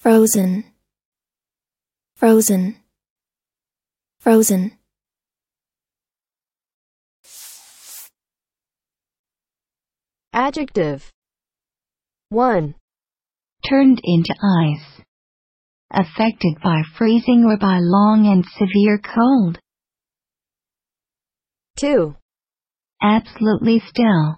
frozen, frozen, frozen. Adjective. 1. Turned into ice. Affected by freezing or by long and severe cold. 2. Absolutely still.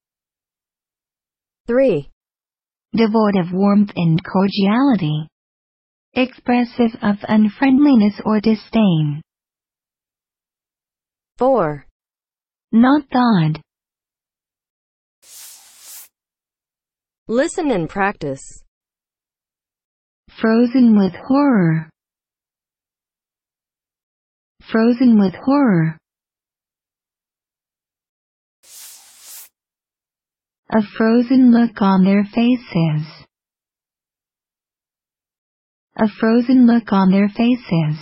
3. Devoid of warmth and cordiality. Expressive of unfriendliness or disdain. 4. Not thawed. Listen and practice. Frozen with horror. Frozen with horror. A frozen look on their faces. A frozen look on their faces.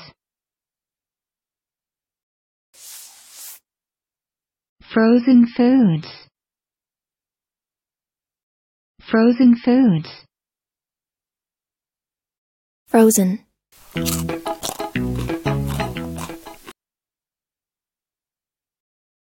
Frozen foods. Frozen foods. Frozen.